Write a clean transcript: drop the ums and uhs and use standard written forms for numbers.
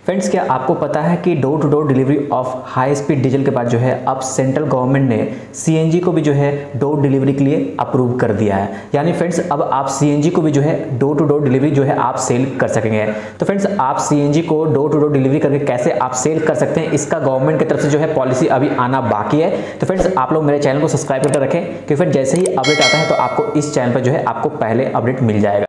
Friends, क्या आपको पता है कि door to door delivery of high speed diesel के बाद जो है अब सेंट्रल गवर्नमेंट ने सीएनजी को भी जो है डोर डिलीवरी के लिए अप्रूव कर दिया है। यानी फ्रेंड्स अब आप सीएनजी को भी जो है डोर टू डोर डिलीवरी जो है आप सेल कर सकेंगे। तो फ्रेंड्स, आप सीएनजी को डोर टू डोर डिलीवरी करके कैसे आप सेल कर सकते हैं, इसका गवर्नमेंट की तरफ से जो है पॉलिसी अभी आना बाकी है। तो फ्रेंड्स, आप लोग मेरे चैनल को सब्सक्राइब करके रखें, क्योंकि फिर जैसे ही अपडेट आता है तो आपको इस चैनल पर जो है आपको पहले अपडेट मिल जाएगा।